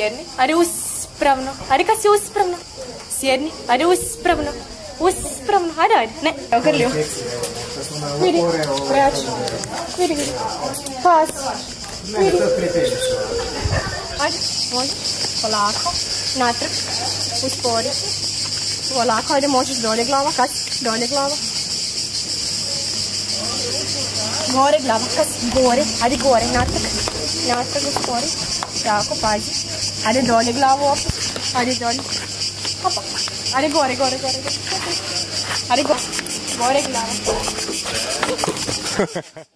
sjedni. Ajde uspravno. Ajde kad si uspravno. Sjedni. Ajde uspravno. Uspravno. Ajde. Ne. Evo grlju. Vidi. Prejači. Vidi. Pas. Vidi. Ajde. Može. Polako. Natrag. Uspori. Polako. Ajde možeš dolje glava. Kad? Dolje glava. Gore glava, kas, gore, ajde gore, natrag, uspori, tako, pazi, ajde dolje glavu opet, ajde dolje, opa, ajde gore, ajde gore glava.